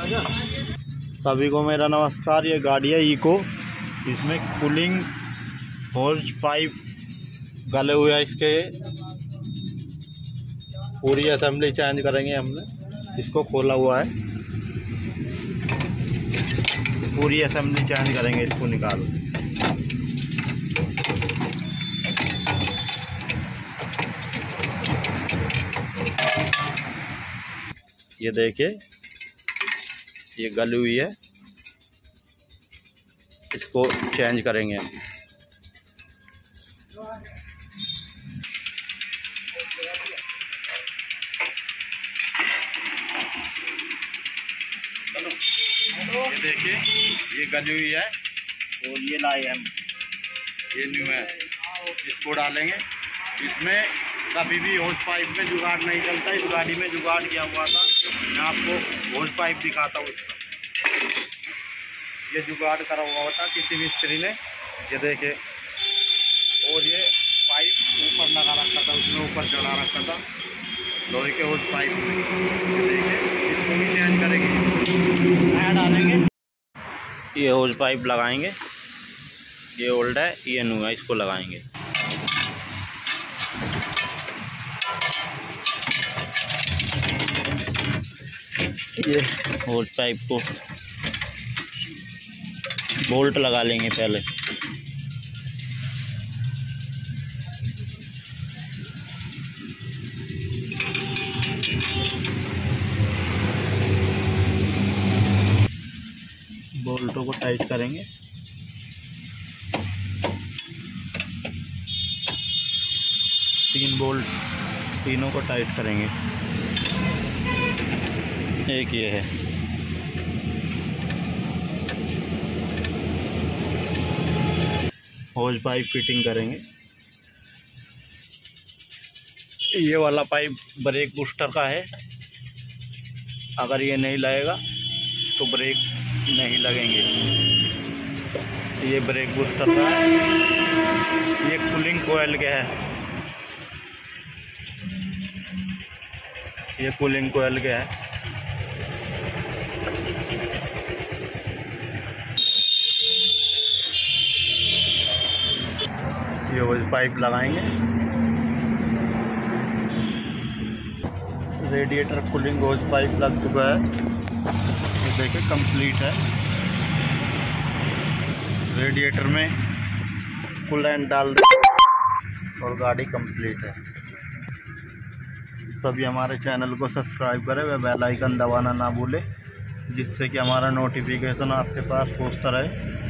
सभी को मेरा नमस्कार। ये गाड़ी है इको, इसमें कूलिंग होज पाइप गले हुए हैं। इसके पूरी असेंबली चेंज करेंगे हमने। इसको खोला हुआ है, पूरी असेंबली चेंज करेंगे। इसको निकाल ये देखिए, ये गली हुई है, इसको चेंज करेंगे हम। ये देखिए, ये गली हुई है और ये लाए हम, ये न्यू है। इसको डालेंगे। इसमें कभी भी होज पाइप में जुगाड़ नहीं चलता। इस गाड़ी में जुगाड़ किया हुआ था। मैं आपको होज पाइप दिखाता हूँ। ये जुगाड़ करा हुआ था किसी मिस्त्री ने, ये देखे। और ये पाइप ऊपर लगा रखा था, उसमें ऊपर चढ़ा रखा था लोहे के होज पाइप में। ये देखे, इसको भी चेंज करेंगे, नया डालेंगे। ये होज पाइप लगाएंगे। ये ओल्ड है, ये न्यू है, इसको लगाएंगे। ये होज पाइप को बोल्ट लगा लेंगे पहले। बोल्टों को टाइट करेंगे। तीन बोल्ट, तीनों को टाइट करेंगे। एक ये है, होज पाइप फिटिंग करेंगे। ये वाला पाइप ब्रेक बूस्टर का है। अगर ये नहीं लगेगा तो ब्रेक नहीं लगेंगे। ये ब्रेक बूस्टर का है। ये कूलिंग कोयल के है, ये कूलिंग कोयल के है। ये होज पाइप लगाएंगे। रेडिएटर कूलिंग होज पाइप लग चुका है। ये देखिए, कंप्लीट है। रेडिएटर में कूलेंट डाल दे और गाड़ी कंप्लीट है। सभी हमारे चैनल को सब्सक्राइब करें व बेल आइकन दबाना ना भूलें, जिससे कि हमारा नोटिफिकेशन आपके पास पहुंचता रहे।